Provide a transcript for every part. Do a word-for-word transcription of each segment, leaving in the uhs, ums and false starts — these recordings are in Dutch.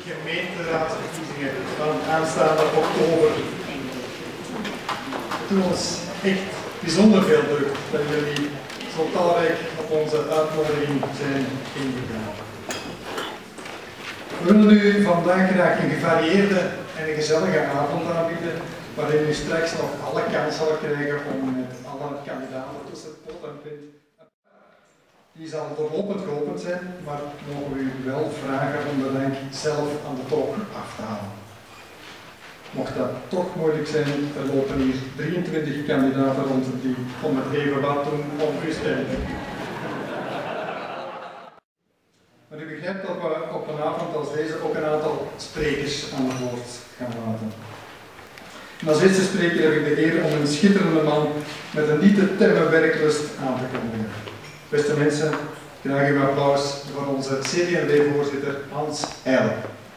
gemeenteraadsverkiezingen van aanstaande oktober. Het doet ons echt bijzonder veel druk dat jullie zo talrijk op onze uitnodiging zijn ingegaan. We willen u vandaag graag een gevarieerde en een gezellige avond aanbieden, waarin u straks nog alle kans zal krijgen om met alle kandidaten tussen pot en pint. Die zal doorlopend geopend zijn, maar mogen we u wel vragen om de rank zelf aan de toog af te halen. Mocht dat toch moeilijk zijn, er lopen hier drieëntwintig kandidaten rond die om het even wat doen om u stijgen. Maar u begrijpt dat we op een avond als deze ook een aantal sprekers aan het woord gaan laten. En als eerste spreker heb ik de eer om een schitterende man met een niet te temmen werklust aan te kondigen. Beste mensen, graag uw applaus voor onze C D en W-voorzitter Hans Eijl.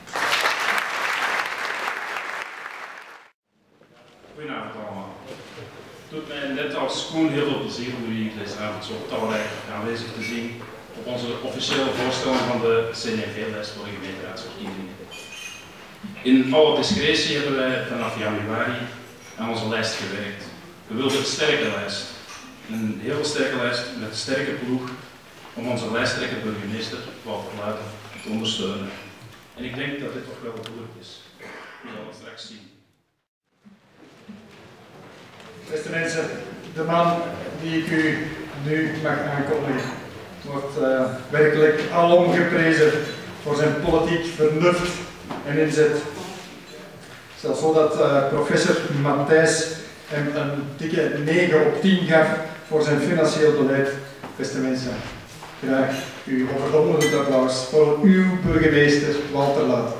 Goedenavond allemaal. Het doet mij net als Koen heel veel plezier om u deze avond zo talrijk aanwezig te zien op onze officiële voorstelling van de C D en V-lijst voor de gemeenteraadsverkiezingen. In alle discretie hebben wij vanaf januari aan onze lijst gewerkt. We wilden een sterke lijst. Een heel sterke lijst met een sterke ploeg om onze lijsttrekker burgemeester Walter Luiten te ondersteunen. En ik denk dat dit toch wel gelukt is. We zullen het straks zien. Beste mensen, de man die ik u nu mag aankondigen wordt uh, werkelijk alom geprezen voor zijn politiek vernuft en inzet. Zelfs zo dat uh, professor Matthijs hem een dikke negen op tien gaf voor zijn financieel beleid. Beste mensen, graag uw overweldigend applaus voor uw burgemeester Walter Luiten.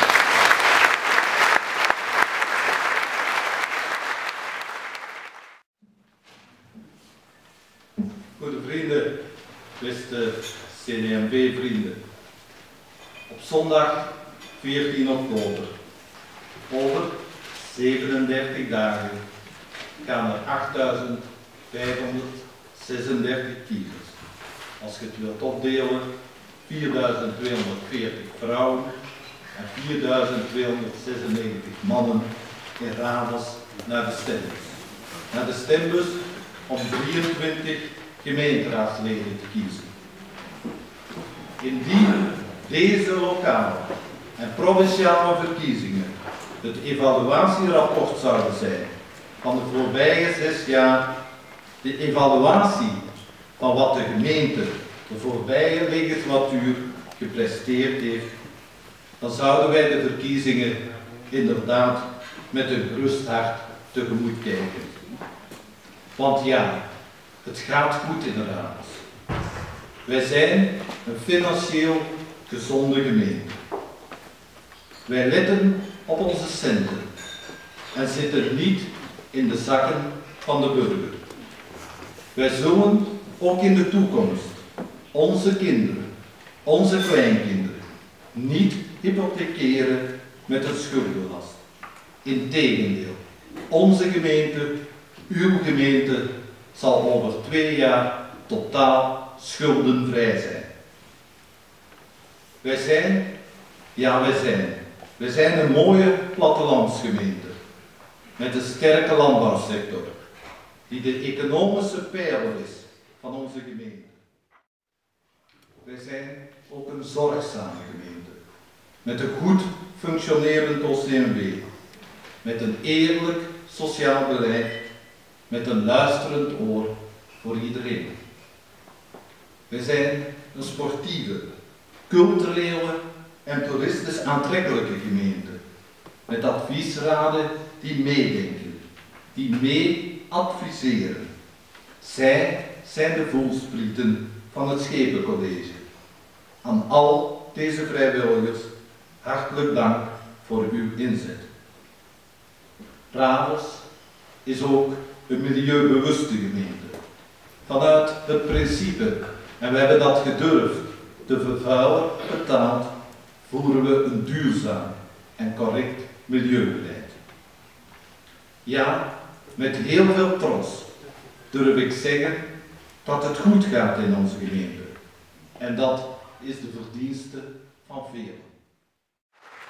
Goede vrienden, beste C D en V-vrienden. Op zondag veertien oktober, over zevenendertig dagen, gaan er achtduizend vijfhonderdzesendertig kiezers. Als je het wilt opdelen, vierduizend tweehonderdveertig vrouwen en vierduizend tweehonderdzesennegentig mannen in Ravels naar de stembus. Naar de stembus om drieëntwintig gemeenteraadsleden te kiezen. Indien deze lokale en provinciale verkiezingen het evaluatierapport zouden zijn van de voorbije zes jaar, de evaluatie van wat de gemeente de voorbije legislatuur gepresteerd heeft, dan zouden wij de verkiezingen inderdaad met een gerust hart tegemoet kijken. Want ja, het gaat goed in Ravels. Wij zijn een financieel gezonde gemeente. Wij letten op onze centen en zitten niet in de zakken van de burger. Wij zullen ook in de toekomst onze kinderen, onze kleinkinderen, niet hypothekeren met een schuldenlast. Integendeel, onze gemeente, uw gemeente, zal over twee jaar totaal schuldenvrij zijn. Wij zijn, ja wij zijn, wij zijn een mooie plattelandsgemeente met een sterke landbouwsector die de economische pijler is van onze gemeente. Wij zijn ook een zorgzame gemeente met een goed functionerend O C M W, met een eerlijk sociaal beleid, met een luisterend oor voor iedereen. Wij zijn een sportieve, culturele en toeristisch aantrekkelijke gemeente, met adviesraden die meedenken, die mee adviseren. Zij zijn de voelsprieten van het Schepencollege. Aan al deze vrijwilligers hartelijk dank voor uw inzet. Ravels is ook een milieubewuste gemeente. Vanuit het principe, en we hebben dat gedurfd, de vervuiler betaalt, voeren we een duurzaam en correct milieubeleid. Ja, met heel veel trots durf ik zeggen dat het goed gaat in onze gemeente. En dat is de verdienste van velen.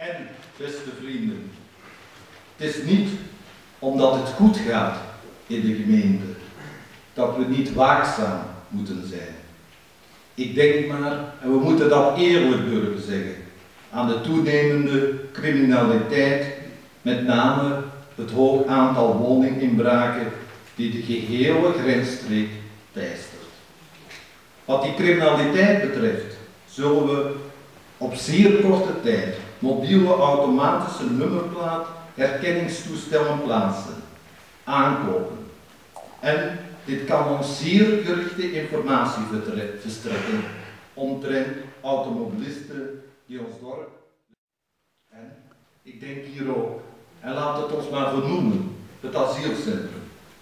En, beste vrienden, het is niet omdat het goed gaat in de gemeente dat we niet waakzaam moeten zijn. Ik denk maar, en we moeten dat eerlijk durven zeggen, aan de toenemende criminaliteit, met name het hoog aantal woninginbraken die de gehele grensstreek teistert. Wat die criminaliteit betreft, zullen we op zeer korte tijd mobiele automatische nummerplaat herkenningstoestellen plaatsen, aankopen. En dit kan ons zeer gerichte informatie verstrekken omtrent automobilisten die ons dorp. En ik denk hier ook, en laat het ons maar vernoemen, het asielcentrum.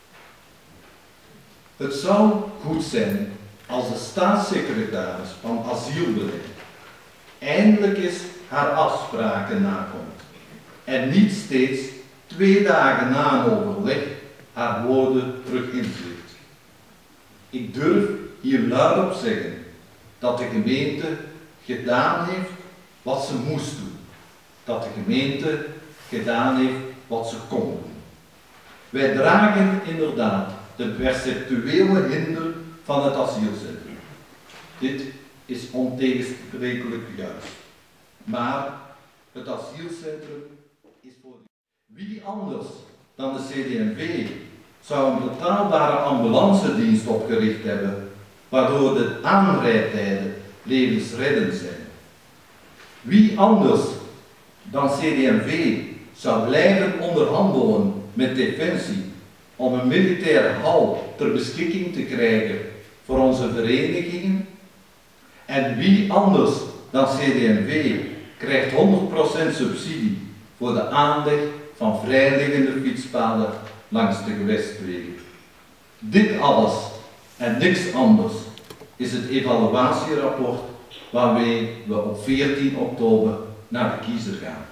Het zou goed zijn als de staatssecretaris van asielbeleid eindelijk eens haar afspraken nakomt en niet steeds twee dagen na een overleg haar woorden terug inzet. Ik durf hier luid op zeggen dat de gemeente gedaan heeft wat ze moest doen. Dat de gemeente gedaan heeft wat ze kon doen. Wij dragen inderdaad de perceptuele hinder van het asielcentrum. Dit is ontegensprekelijk juist. Maar het asielcentrum is voor wie anders dan de C D M V zou een betaalbare ambulancedienst opgericht hebben, waardoor de aanrijdtijden levensreddend zijn. Wie anders dan C D M V zou blijven onderhandelen met Defensie om een militaire hal ter beschikking te krijgen voor onze verenigingen? En wie anders dan C D M V krijgt honderd procent subsidie voor de aanleg van vrijliggende fietspaden langs de gewestwegen? Dit alles en niks anders is het evaluatierapport waarmee we op veertien oktober naar de kiezer gaan.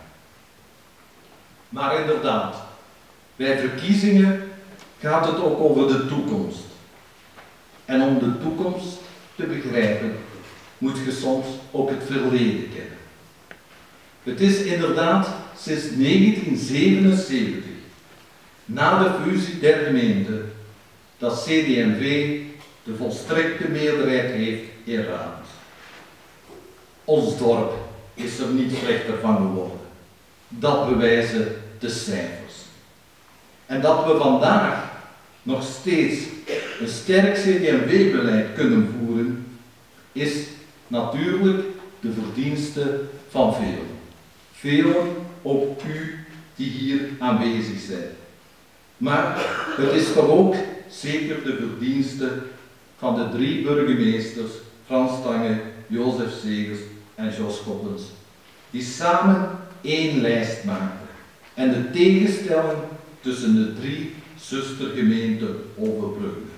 Maar inderdaad, bij verkiezingen gaat het ook over de toekomst. En om de toekomst te begrijpen, moet je soms ook het verleden kennen. Het is inderdaad sinds negentien zevenenzeventig, na de fusie der gemeenten, dat C D M V de volstrekte meerderheid heeft in raad. Ons dorp is er niet slechter van geworden. Dat bewijzen de cijfers. En dat we vandaag nog steeds een sterk C D M V-beleid kunnen voeren, is natuurlijk de verdienste van velen. Velen, ook u die hier aanwezig zijn. Maar het is toch ook zeker de verdienste van de drie burgemeesters, Frans Tange, Jozef Segers en Jos Schoppens, die samen één lijst maakten en de tegenstelling tussen de drie zustergemeenten overbrugden.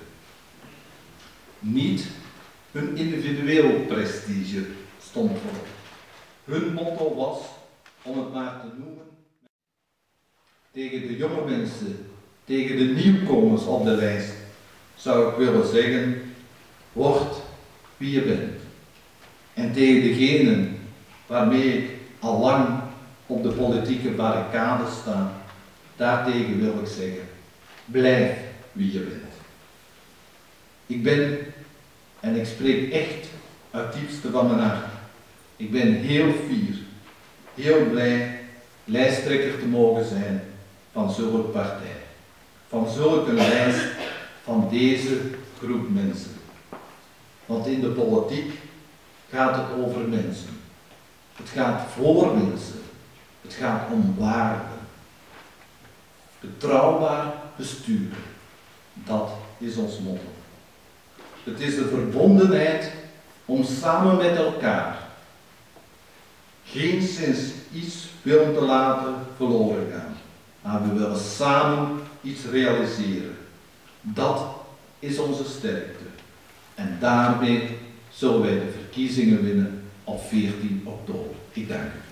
Niet hun individueel prestige stond voorop. Hun motto was, om het maar te noemen, tegen de jonge mensen, tegen de nieuwkomers op de lijst, zou ik willen zeggen, word wie je bent. En tegen degenen waarmee ik al lang op de politieke barricade sta, daartegen wil ik zeggen, blijf wie je bent. Ik ben, en ik spreek echt uit het diepste van mijn hart, ik ben heel fier, heel blij lijsttrekker te mogen zijn van zulke partij. Van zulke lijst van deze groep mensen. Want in de politiek gaat het over mensen. Het gaat voor mensen. Het gaat om waarden. Betrouwbaar bestuur. Dat is ons motto. Het is de verbondenheid om samen met elkaar geen sinds iets willen te laten verloren gaan. Maar we willen samen iets realiseren. Dat is onze sterkte. En daarmee zullen wij de verkiezingen winnen op veertien oktober. Ik dank u.